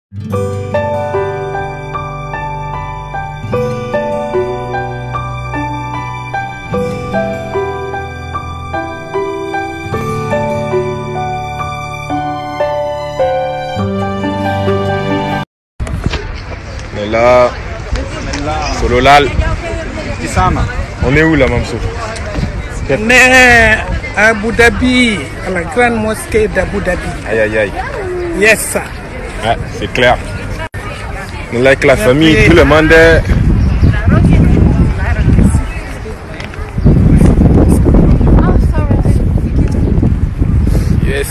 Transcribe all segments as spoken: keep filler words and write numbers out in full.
On est là, Sololal. On est où là, Mamsou? On est à Abu Dhabi, à la grande mosquée d'Abu Dhabi. Aïe aïe aïe. Yes, ça. Ouais, c'est clair. On est là avec la famille, tout le monde est... Yes.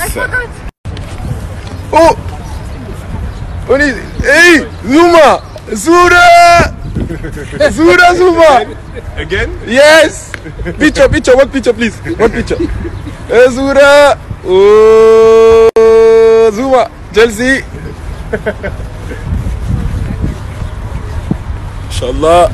Oh! On est... Hey! Zuma! Zura! Zura Zuma! Again? Yes! Picture, picture, one picture please. One picture. Hey, Zura! Oh! Zuma! Chelsea! Inshallah!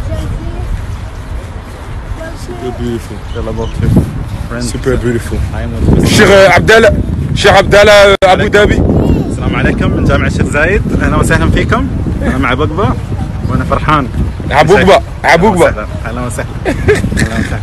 Super beautiful. Super beautiful. Cheikh Abdallah, Cheikh Abdallah Abu Dhabi. السلام عليكم من جامع الشيخ زايد، اهلا وسهلا فيكم. انا مع بقبه وانا فرحان. عبوقبه عبوقبه. اهلا وسهلا. اهلا وسهلا.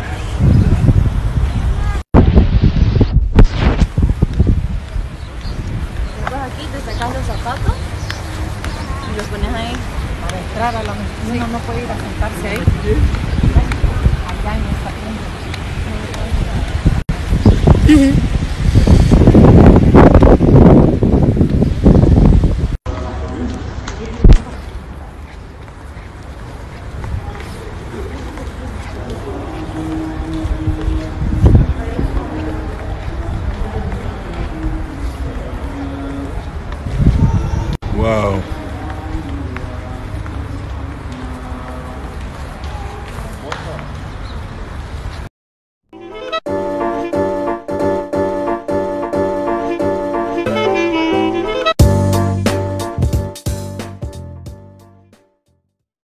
Aquí te sacas los zapatos y los pones ahí para entrar a la mezquita. Uno no puede ir a sentarse ahí. Allá en esa tienda.